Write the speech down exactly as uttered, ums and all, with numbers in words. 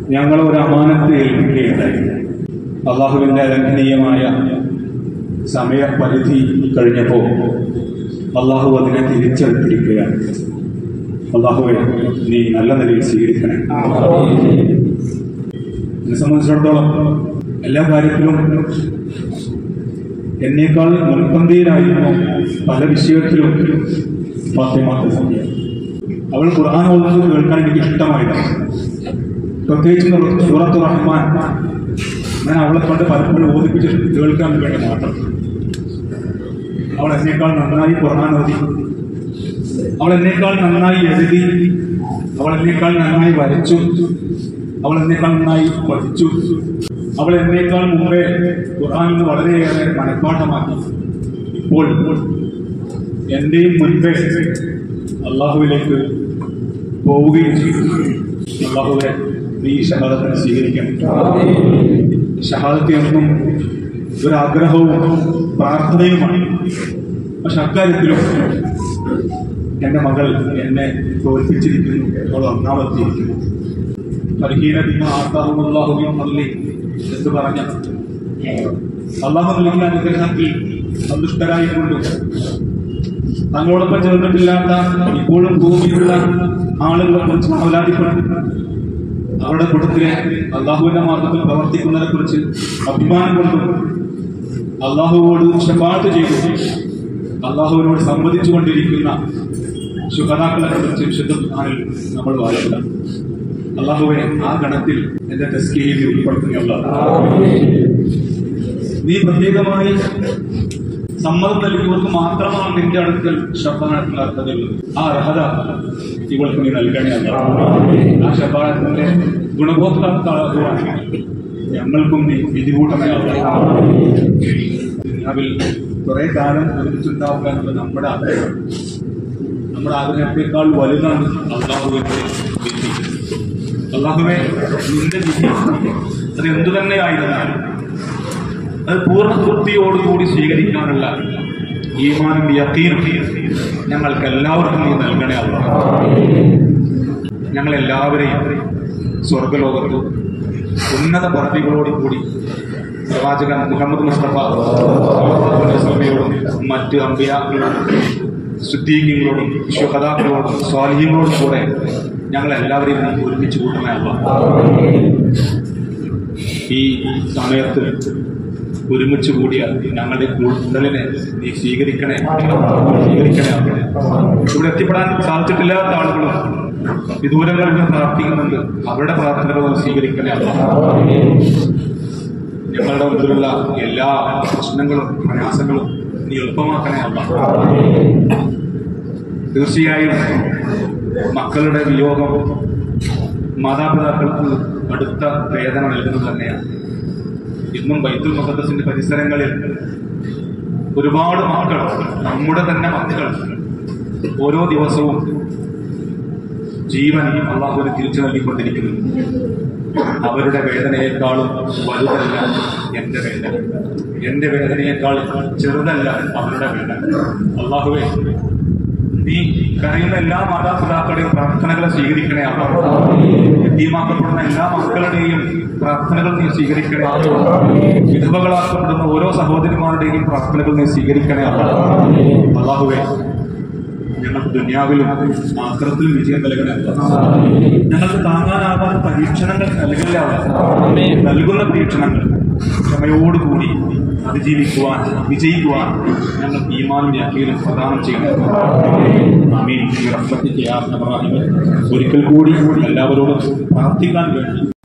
ഞങ്ങൾ ഒരു അമാനത്ത് ഏൽപ്പിക്കുകയുണ്ടായി. അള്ളാഹുവിൻ്റെ അലംഘനീയമായ സമയപരിധി കഴിഞ്ഞപ്പോൾ അള്ളാഹു അതിനെ തിരിച്ചെടുത്തിരിക്കുകയാണ്. അള്ളാഹുവെ, നീ നല്ല നിലയിൽ സ്വീകരിക്കണേ. എന്നെ സംബന്ധിച്ചിടത്തോളം എല്ലാ കാര്യത്തിലും എന്നേക്കാൾ മുൻപന്തിയിലായിരുന്നു പല വിഷയത്തിലും ഫാത്തിമാത്ത സന്ധ്യ. അവൾ ഖുർആൻ ഓതുന്നത് കേൾക്കാൻ എനിക്ക് ഇഷ്ടമായിരുന്നു. പ്രത്യേകിച്ച് സൂറത്തുർ റഹ്മാൻ ഞാൻ അവളെ കൊണ്ട് പലപ്പോഴും ഓദിപ്പിച്ച് കേൾക്കാൻ വേണ്ടി മാത്രം. അവൾ എന്നേക്കാൾ നന്നായി ഖുർആൻ ഓതി, അവൾ എന്നേക്കാൾ നന്നായി എഴുതി, അവൾ എന്നേക്കാൾ നന്നായി വരച്ചു, അവൾ എന്നേക്കാൾ നന്നായി പഠിച്ചു, അവൾ എന്നേക്കാൾ മുമ്പേ ഖുർആനിന് വളരെയേറെ മനഃപ്പാഠമാക്കി. ഇപ്പോൾ എന്റെയും മുൻപേ അള്ളാഹുവിലേക്ക് പോവുകയും ചെയ്തു. അള്ളാഹുവെ, നീ ഷഹാദത്തിനെ സ്വീകരിക്കണം. ഷഹാദത്ത് എന്നും ഒരാഗ്രഹവും പ്രാർത്ഥനയുമാണ്. പക്ഷെ അക്കാര്യത്തിലും എന്റെ മകൾ എന്നെ തോൽപ്പിച്ചിരിക്കുന്നു. അവൾ ഒന്നാമത്തിയിരിക്കുന്നു. എന്ന് പറഞ്ഞ അള്ളാഹു നൽകിയ അനുഗ്രഹത്തിൽ സന്തുഷ്ടരായിക്കൊണ്ടും തങ്ങളോടൊപ്പം ചേർന്നിട്ടില്ലാത്ത ഇപ്പോഴും ഭൂമിയിലുള്ള ആളുകളെ കുറിച്ച് അവലാതിപ്പെടും. അവരുടെ കൂട്ടത്തിലെ അള്ളാഹുവിന്റെ മാർഗത്തിൽ പ്രവർത്തിക്കുന്നതിനെ കുറിച്ച് അഭിമാനം കൊണ്ടും അള്ളാഹുവോട് ശഫാഅത്ത് ചെയ്തു അള്ളാഹുവിനോട് സംവദിച്ചു കൊണ്ടിരിക്കുന്ന ശുഹദാക്കളെ കുറിച്ച് വിശുദ്ധ ഖുർആനിൽ നമ്മൾ വായിക്കുക. അള്ളാഹുവെ, ആ ഗണത്തിൽ എന്റെ തസ്കീഹിൽ ഉൾപ്പെടുത്തുകയുള്ള നീ പ്രത്യേകമായി സമ്മതം നൽകിയവർക്ക് മാത്രമാണ് നിന്റെ അടുക്കൽ ശഫാഅത്തിന് അർഹതയുള്ളത്. ആ അർഹത ഇവൾക്ക് നീ നൽകണേ. ആ ശഫാഅത്തിന്റെ ഗുണഭോക്താക്കളാകുവാണെങ്കിൽ ഞങ്ങൾക്കും നീ വിധികൂട്ടമേയാവുക. ദുനിയാവിൽ കുറെ കാലം ഒരുമിച്ചുണ്ടാവുക എന്നുള്ളത് നമ്മുടെ ആഗ്രഹം. നമ്മുടെ ആഗ്രഹത്തെക്കാൾ വലുതാണ് അള്ളാഹുവിന്റെ വിധി. അള്ളാഹുവെ, നിന്റെ വിധി അത് എന്തു തന്നെയായിരുന്നാലും അത് പൂർണ്ണ തൃപ്തിയോടുകൂടി സ്വീകരിക്കാനുള്ള ഈമാനും യഖീനും ഞങ്ങൾക്ക് എല്ലാവർക്കും നീ നൽകണേ. അല്ലാഹ്, ഞങ്ങളെല്ലാവരെയും സ്വർഗലോകത്ത് ഉന്നത പദവികളോടുകൂടി പ്രവാചകൻ മുഹമ്മദ് മുസ്തഫ സ്വല്ലല്ലാഹു മറ്റ് അമ്പിയാക്കളോടും സിദ്ദീഖീങ്ങളോടും ശുഹദാക്കളോടും സ്വാലിഹീങ്ങളോടും കൂടെ ഞങ്ങളെല്ലാവരെയും നീ ഒരുമിച്ച് കൂട്ടണേ. അല്ലാഹ്, ഈ സമയത്ത് ഒരുമിച്ച് കൂടിയ ഞങ്ങളുടെ കൂട്ടലിനെ നീ സ്വീകരിക്കണേ സ്വീകരിക്കണേ ഇവിടെ എത്തിപ്പെടാൻ സാധിച്ചിട്ടില്ലാത്ത ആളുകളും വിദൂരങ്ങളിൽ നിന്ന് പ്രാർത്ഥിക്കുന്നുണ്ട്. അവരുടെ പ്രാർത്ഥനകളും സ്വീകരിക്കണേ. ഞങ്ങളുടെ മുമ്പിലുള്ള എല്ലാ പ്രശ്നങ്ങളും പ്രയാസങ്ങളും നീ എളുപ്പമാക്കണേ. തീർച്ചയായും മക്കളുടെ വിയോഗം മാതാപിതാക്കൾക്ക് അടുത്ത വേദന നൽകുന്നത് തന്നെയാണ്. ഇന്നും ബൈത്തുൽ മുഖദ്ദസിന്റെ പരിസരങ്ങളിൽ ഒരുപാട് മക്കൾ, നമ്മുടെ തന്നെ മക്കൾ, ഓരോ ദിവസവും ജീവൻ അള്ളാഹുവിനെ തിരിച്ചു നൽകിക്കൊണ്ടിരിക്കുന്നു. അവരുടെ വേദനയെക്കാളും വലുതല്ല എന്റെ വേദന, എന്റെ വേദനയേക്കാൾ ചെറുതല്ല അവരുടെ വേദന. അള്ളാഹുവെ, നീ കരയുന്ന എല്ലാ മാതാപിതാക്കളുടെയും പ്രാർത്ഥനകളെ സ്വീകരിക്കണേ. യതീമാക്കപ്പെടുന്ന എല്ലാ മക്കളുടെയും പ്രാർത്ഥനകൾ നീ സ്വീകരിക്കണേ. വിധവകളാക്കപ്പെടുന്ന ഓരോ സഹോദരിമാരുടെയും പ്രാർത്ഥനകൾ നീ സ്വീകരിക്കണേ. അല്ലാഹുവേ, ഞങ്ങൾക്ക് ദുനിയാവിലും ആഖിറത്തിലും വിജയം നൽകണേ. ഞങ്ങൾക്ക് താങ്ങാനാവാത്ത പരീക്ഷണങ്ങൾ നൽകില്ല. നൽകുന്ന പരീക്ഷണങ്ങൾ ക്ഷമയോടുകൂടി അതിജീവിക്കുവാൻ, വിജയിക്കുവാൻ ഞങ്ങൾ ഈമാനും യഖീനും പ്രദാനം ചെയ്യണം. ആമീൻ. ഒരിക്കൽ കൂടി എല്ലാവരോടും പ്രാർത്ഥിക്കാൻ വേണ്ടി